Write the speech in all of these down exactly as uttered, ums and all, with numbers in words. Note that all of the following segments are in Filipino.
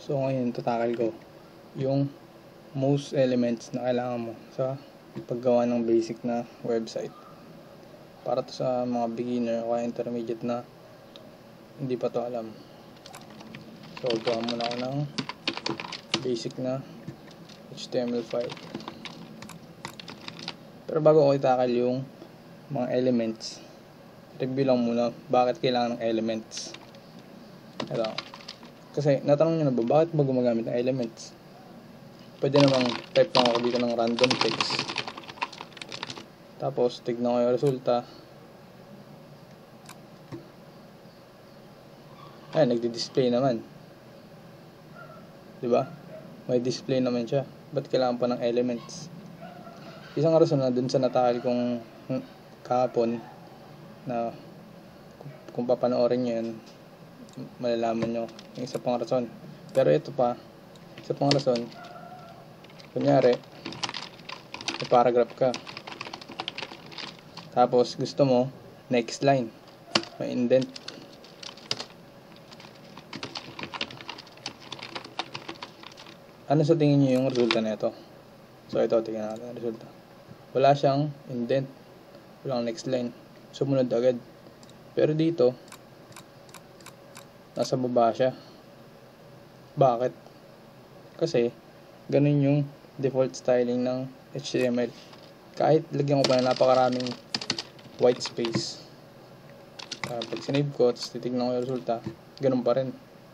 So ngayon tatakal ko yung most elements na kailangan mo sa paggawa ng basic na website. Para to sa mga beginner o intermediate na hindi pa to alam. So gawa muna ako ng basic na H T M L file. Pero bago ko itakal yung mga elements, review lang muna bakit kailangan ng elements. Ito. Kasi natanong nyo na ba, bakit ba gumagamit ng elements? Pwede namang type lang ako dito ng random text. Tapos tignan ko yung resulta. Ayan, nagdi-display naman. Diba? May display naman siya. Ba't kailangan pa ng elements? Isang rason na dun sa natakal kong kahapon na kung papanoorin nyo yun, malalaman nyo yung isa pang rason. Pero ito pa, isa pang rason, kunyari may paragraph ka, tapos gusto mo next line may indent. Ano sa tingin nyo yung resulta na ito? So ito, tingnan natin ang resulta. Wala siyang indent, walang next line, sumunod agad. Pero dito nasa baba siya. Bakit? Kasi ganun yung default styling ng H T M L. Kahit lagyan ko pa na napakaraming white space, uh, pag sinave ko at titignan ko yung resulta, ganun pa rin.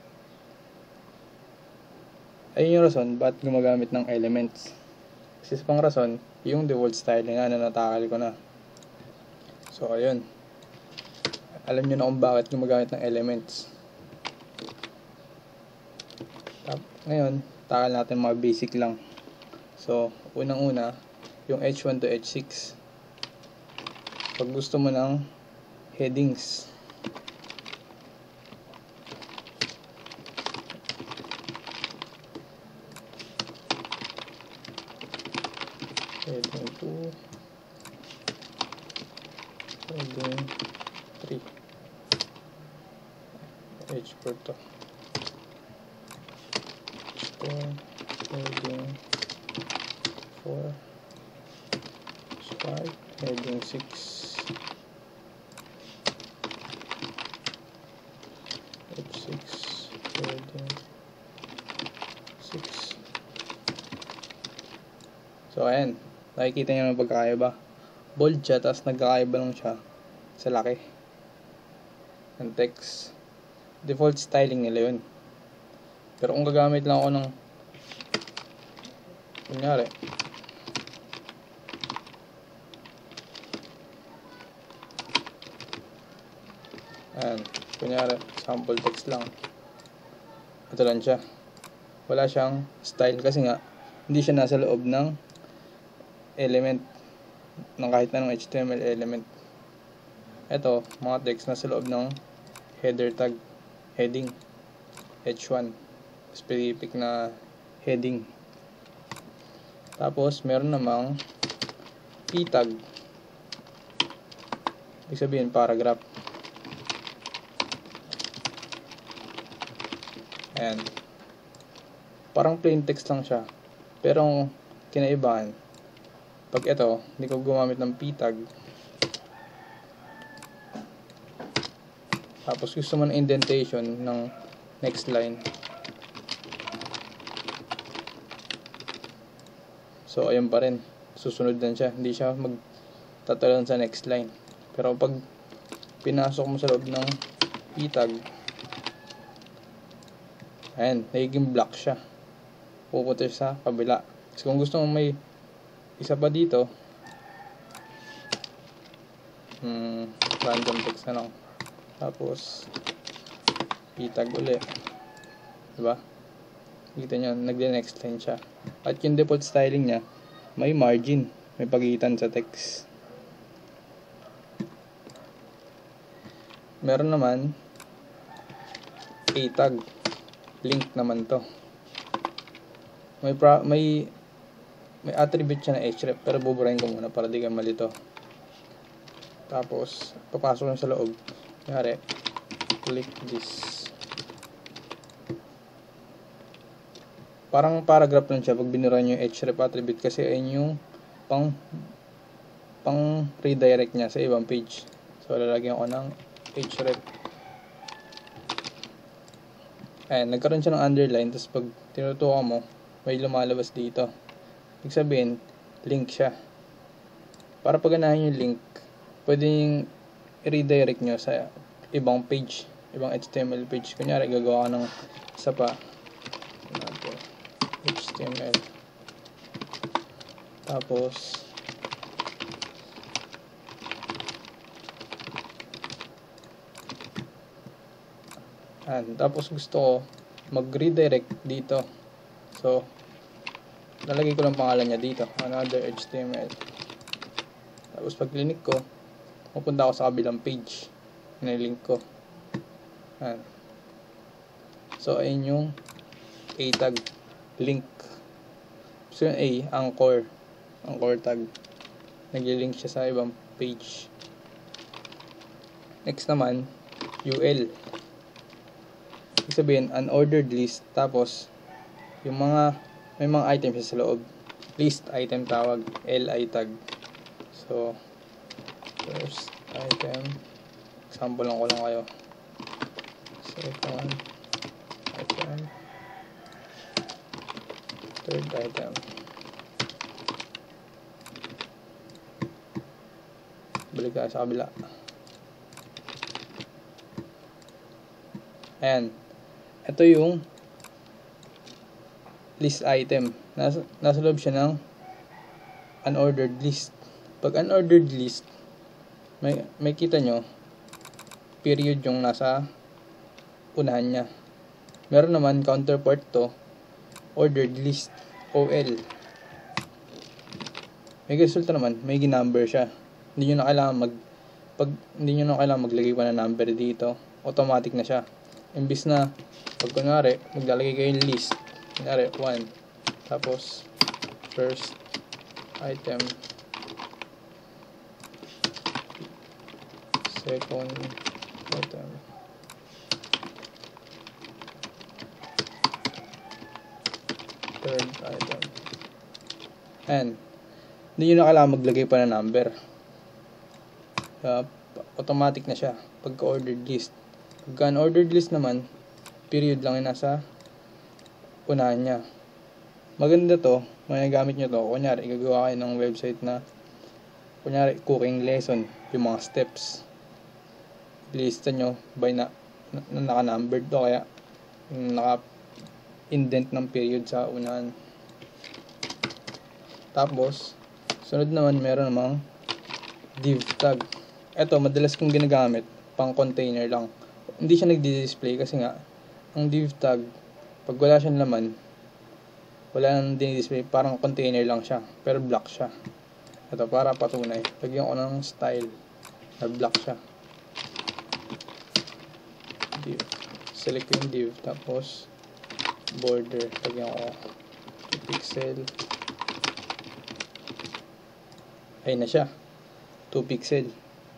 Ayun yung rason ba't gumagamit ng elements. Kasi pang rason, yung default styling nga na natakal ko na. So ayun, alam nyo na kung bakit gumagamit ng elements. Ngayon, takal natin mga basic lang. So, unang-una, yung H one to H six. Pag gusto mo ng headings, heading two, heading three, H four to, heading four, five, heading six, H six, heading six. So ayan, nakikita nyo ng pagkakaiba. Bold siya, tapos nagkakaiba lang siya sa laki ng text. Default styling nila yun. Pero kung gagamit lang ako ng kunyari ayan, kunyari sample text lang, ito lang siya, wala siyang style kasi nga hindi siya nasa loob ng element ng kahit anong H T M L element. Ito, mga text nasa loob ng header tag, heading H one, specific na heading. Tapos meron namang p tag, ibig sabihin paragraph. Ayan, parang plain text lang siya, pero kinaibahan, pag ito hindi ko gumamit ng p tag, tapos gusto mo ng indentation ng next line, so ayun pa rin, susunod din siya, hindi siya magtatalon sa next line. Pero pag pinasok mo sa loob ng p tag, ayan, nagiging block siya, pupunta sa kabila. Kasi kung gusto mo may isa pa dito, hmm, random text na lang, tapos p tag uli, diba? Kita nyo, nagle-next line siya. At yung default styling niya, may margin, may pagitan sa text. Meron naman a tag, link naman to. May pra may may attribute siya na href, pero buburahin ko muna para di ka malito. Tapos papasok lang sa loob. Kunyari, click this. parang paragraph lang siya pag binura nyo yung href attribute kasi ayun yung pang pang redirect niya sa ibang page. So lalagyan ko ng href. Ayan, nagkaroon siya ng underline, tapos pag tinutukan mo, may lumalabas dito. Ibig sabihin, link siya. Para paganahin yung link, pwede yung i-redirect nyo sa ibang page, ibang H T M L page. Kunyari, gagawa ka ng isa pa. H T M L. Tapos, and, tapos gusto ko mag-redirect dito. So, lalagay ko lang pangalan niya dito, another H T M L. Tapos pag click ko, pupunta ako sa kabilang page na link ko. And, so, ayun yung A tag, link. So, yung A, anchor, anchor tag. Nag-link siya sa ibang page. Next naman, U L. Ibig sabihin, unordered list. Tapos, yung mga, may mga items sa loob. List item tawag, Li tag. So, first item. Example lang ko lang kayo. Second item. Third item. Balik tayo sa kabila. Ayan. Ito yung list item. Nasa, nasa loob siya ng unordered list. Pag unordered list, may, may kita nyo, period yung nasa unahan niya. Meron naman counterpart to, ordered list, O L. May resulta naman, may ginumber siya. Hindi nyo na kailangan mag, pag hindi nyo na kailangan maglagay pa ng number dito, automatic na siya. Imbis na, pag kunwari, maglalagay kayo yung list, kunwari, one, tapos, first item, second item, third item, and, hindi nyo na kailangan maglagay pa ng number. Uh, automatic na siya, pagka-ordered list. Pagka unordered list naman, period lang yung nasa unahan niya. Maganda to, magagamit nyo to. Kunyari, igagawa kayo ng website na, kunyari, cooking lesson, yung mga steps. Lista nyo by na, na, na naka-numbered to, kaya naka-indent ng period sa unahan. Tapos, sunod naman, meron namang div tag. Ito, madalas kong ginagamit, pang container lang. Hindi siya nagdi-display kasi nga, ang div tag, pag wala siyang laman, wala nang dinidisplay, parang container lang siya, pero black siya. Ito, para patunay. Lagyan ko ng style, na black siya. Div. Select ko yung div, tapos, border. Lagyan ko two pixel. Ayun na siya. two pixel.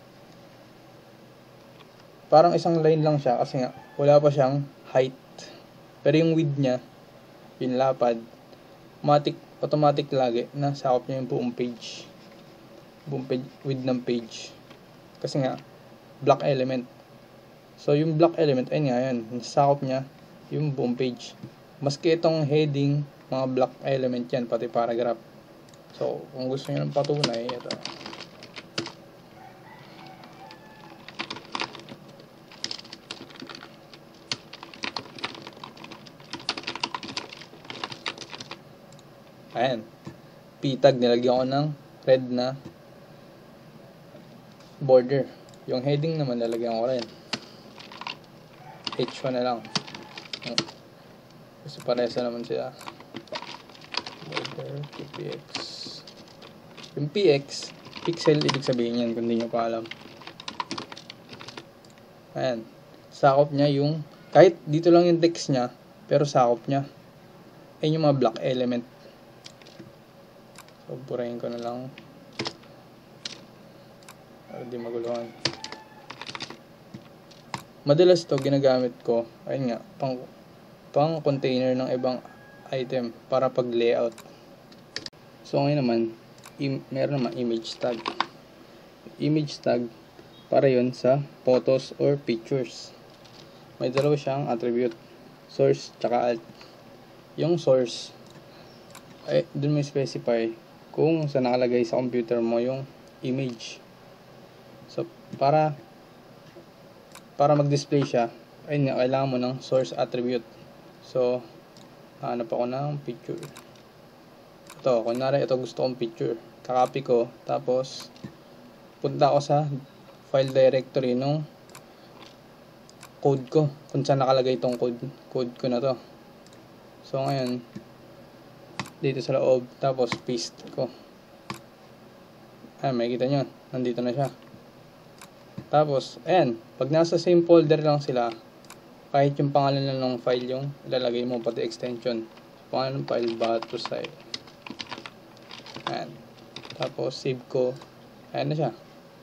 Parang isang line lang siya kasi nga wala pa siyang height. Pero yung width niya, yung lapad, automatic, automatic lagi na sakop niya yung buong page. Buong page, width ng page. Kasi nga, block element. So yung block element, ayun nga yan, sakop niya yung buong page. Maski itong heading, mga block element yan, pati paragraph. So kung gusto niyo ng patunay, ito. Ayan, p-tag, nilagyan ko ng red na border. Yung heading naman, nilagyan ko rin H one na lang kasi paresa naman sila. Border to P X. Yung P X, pixel, ibig sabihin yan kung hindi nyo pa alam. Ayan, sakop niya yung, kahit dito lang yung text niya, pero sakop niya ayun yung mga block element. So, burahin ko na lang para di maguluhan. Madalas to ginagamit ko, ayun nga, pang, pang container ng ibang item para pag layout. So ngayon naman, im meron naman image tag. Image tag para yon sa photos or pictures. May dalawa siyang attribute, source tsaka alt. Yung source ay dun may specify kung saan nakalagay sa computer mo yung image. So para para mag-display siya, ay kailangan mo ng source attribute. So hanap ako ng picture. Ito, kunwari ito gusto kong picture. Kakopy ko, tapos punta ako sa file directory nung code ko, kung saan nakalagay itong code, code ko na to. So ngayon, dito sa loob, tapos paste ko. Ayan, makikita nyo, nandito na siya. Tapos, ayan, pag nasa same folder lang sila, kahit yung pangalan lang ng file yung ilalagay mo, pati extension. Pangalan ng file, batusay. Ayan. Tapos, save ko. Ayan na siya.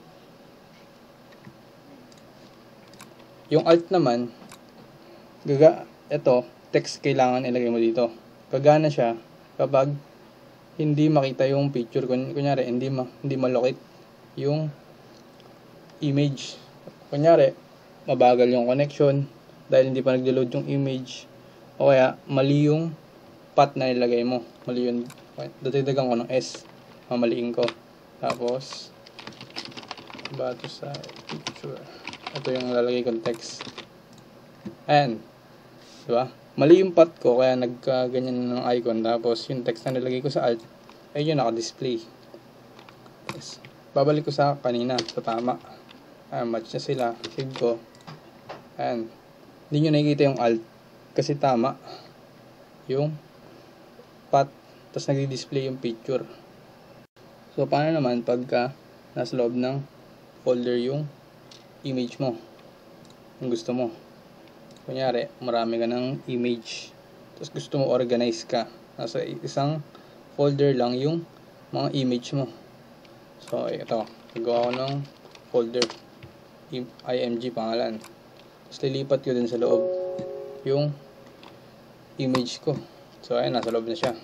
Yung alt naman, gaga, ito, text kailangan ilagay mo dito. Gagana siya kapag hindi makita yung picture. Kunyari, hindi, ma, hindi malocate yung image. Kunyari, mabagal yung connection dahil hindi pa nag-load yung image. O kaya, mali yung path na nilagay mo. Mali yung, datidagan ko ng S. Mamaliin ko. Tapos, bato sa picture. Ito yung lalagay kong text. Ayan. Diba? Mali yung path ko, kaya nagkaganyan ng icon. Tapos, yung text na nilagay ko sa alt, ay yun, naka-display. Yes. Babalik ko sa kanina, sa tama. Ayan, match na sila. Save ko. Ayan. Hindi nyo nakikita yung alt, kasi tama yung path. Tapos, nag-display yung picture. So, paano naman pagka nasa loob ng folder yung image mo? Kung gusto mo. Kunyari, marami ka ng image. Tapos gusto mo organize ka. Nasa isang folder lang yung mga image mo. So, ito. Gagawa ko ng folder. I M G pangalan. Tapos lilipat ko din sa loob yung image ko. So, ayan. Nasa loob na siya.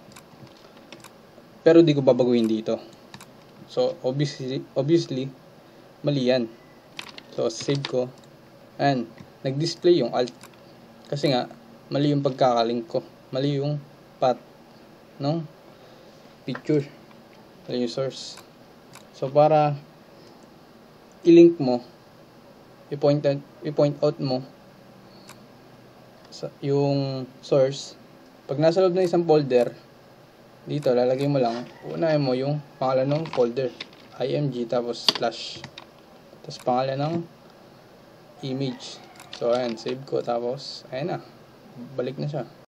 Pero di ko babaguhin dito. So, obviously, obviously mali yan. So, save ko. And, nag-display yung alt. Kasi nga, mali yung pagkakalink ko. Mali yung path ng picture. Mali yung source. So, para i-link mo, i-point out, i-point out mo sa yung source. Pag nasa loob ng isang folder, dito, lalagay mo lang, unahin mo yung pangalan ng folder. I M G, tapos slash. Tapos pangalan ng image. So, ayan, save ko. Tapos, ayan na. Balik na siya.